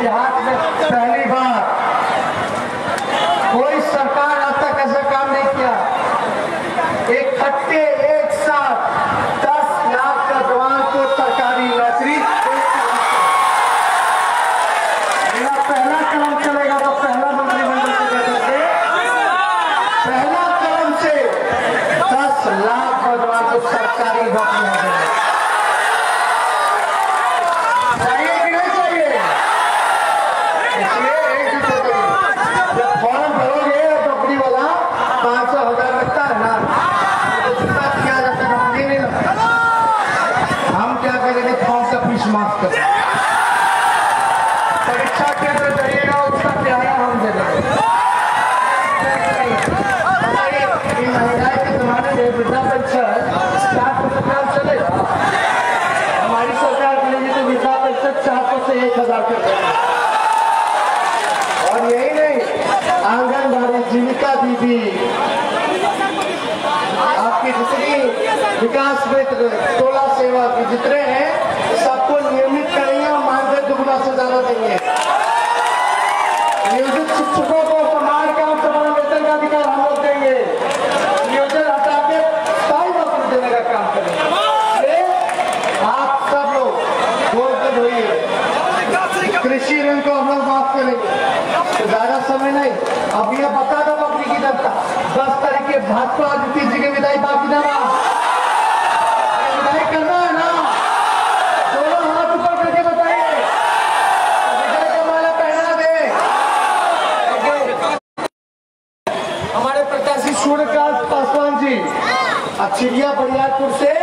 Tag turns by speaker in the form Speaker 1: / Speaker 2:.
Speaker 1: इतिहास में पहली बार कोई सरकार आज तक ऐसा काम नहीं किया। इकट्ठे एक साथ 10 लाख का जवान को सरकारी नौकरी। मेरा पहला कदम चलेगा तो पहला मंत्रिमंडल से पहला कदम से 10 लाख का जवान को सरकारी नौकरी देंगे। चाहिए कि नहीं चाहिए? इसलिए जब फॉर्म भरोगे नौकरी वाला 500,000 लगता है ना, तो जितना किया जाता है नौकरी नहीं लगता। हम क्या करेंगे? फॉर्म का फीस माफ कर, परीक्षा केंद्र जाइएगा उसका किराया हम दे देंगे। महंगाई के जमाने में वृद्धा पेंशन 4% काम चलेगा। हमारी सरकार मिलेगी तो वृद्धा पेंशन 400 से 1,000 कर देगा। और यही नहीं, आंगनबाड़ी, जीविका दीदी, आपकी जितनी विकास मित्र, टोला सेवा की जितने हैं सबको नियमित करेंगे और मानदेय दुगुना से ज्यादा देंगे। नियोजित शिक्षकों को समान काम समान वेतन का अधिकार हम लोग देंगे। नियोजन हटा के स्थायी नौकरी देने का काम करेंगे। आप सब लोग गोद होइए। कृषि ऋण को हम लोग माफ करेंगे। तो ज्यादा समय नहीं, अब ये बता दो नौकरी की जनता 10 तारीख के भाजपा नीतीश जी के विदाई बाकी ना विदाई करना है ना? दोनों हाथ ऊपर करके बताइए, विजय का माला पहना दे। हमारे प्रत्याशी सूर्यकांत पासवान जी चिड़िया बरियारपुर से